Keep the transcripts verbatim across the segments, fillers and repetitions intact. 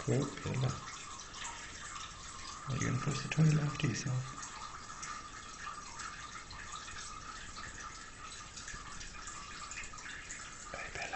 Good, Billy. Are you going to flush the toilet after yourself? Hey, Billy.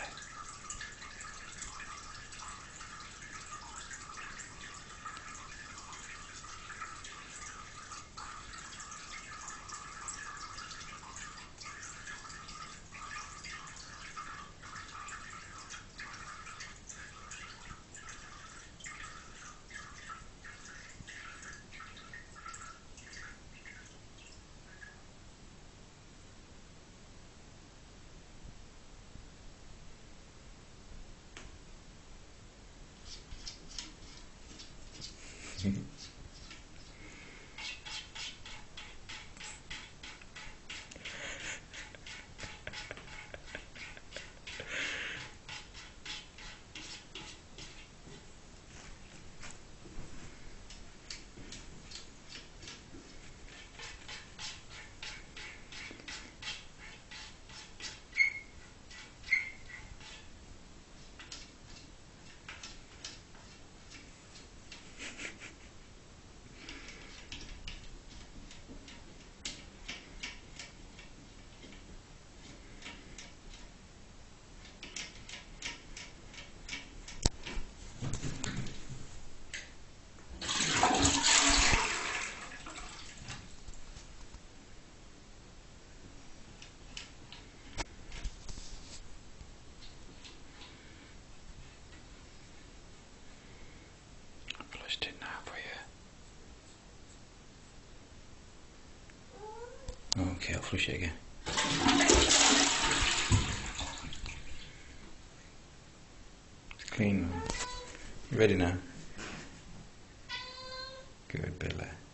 Flushed it now for you. Okay, I'll flush it again. It's clean, man. You ready now? Good, Billy.